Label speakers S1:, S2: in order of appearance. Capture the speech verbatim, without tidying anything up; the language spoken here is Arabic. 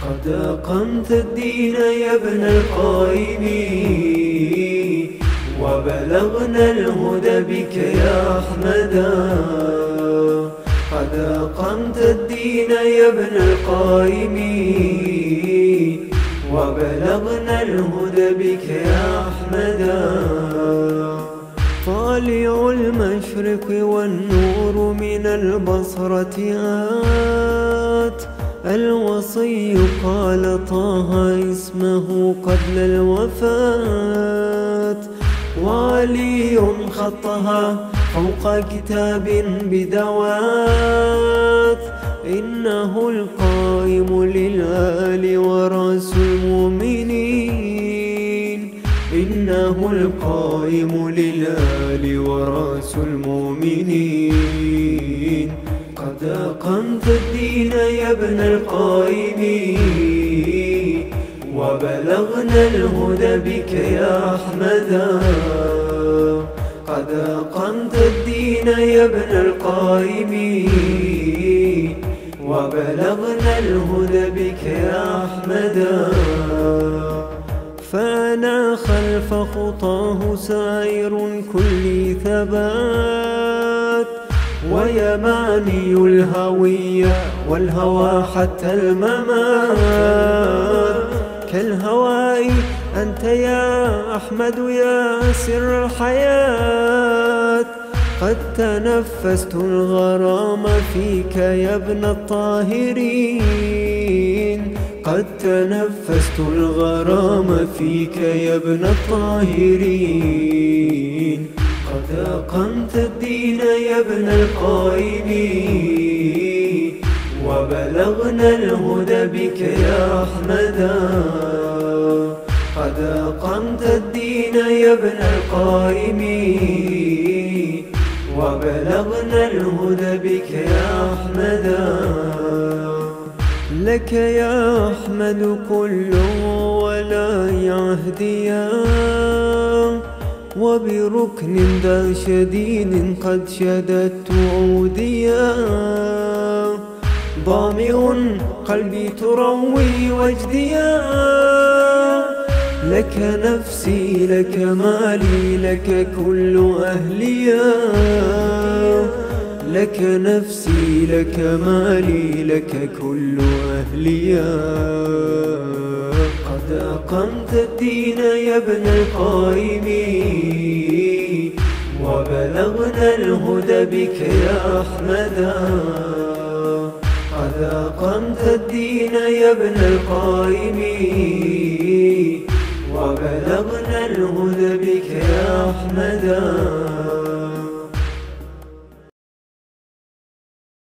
S1: قد أقمت الدين يا ابن القائم، وبلغنا الهدى بك يا أحمدا. قد أقمت الدين يا ابن القائم، وبلغنا الهدى بك يا أحمدا. طالع المشرق والنور من البصرة آت، الوصي قال طه اسمه قبل الوفاة، وعلي خطها فوق كتاب بدوات، إنه القائم للآل ورأس المؤمنين، إنه القائم للآل ورأس المؤمنين. قد أقمت الدين يا ابن القائم، وبلغنا الهدى بك يا أحمدا. قد أقمت الدين يا ابن القائم، وبلغنا الهدى بك يا أحمدا. فأنا خلف خطاه سائر كل ثبات، ويماني الهوية والهوى حتى الممات. كالهواء أنت يا أحمد يا سر الحياة، قد تنفست الغرام فيك يا ابن الطاهرين، قد تنفست الغرام فيك يا ابن الطاهرين. قد أقمت الدين يا ابن القائم، وبلغنا الهدى بك يا أحمدا. قد أقمت الدين يا ابن القائم، وبلغنا الهدى بك يا أحمدا. لك يا أحمد كل ولا يهديا، وبركن ذا شديد قد شددت عوديا. ضامئ قلبي تروي وجديا، لك نفسي لك مالي لك كل أهليا، لك نفسي لك مالي لك كل أهليا. قد أقمت الدين يا ابن القائم، وبلغنا الهدى بك يا أحمدا. قد أقمت الدين يا ابن القائم، وبلغنا الهدى بك يا أحمدا.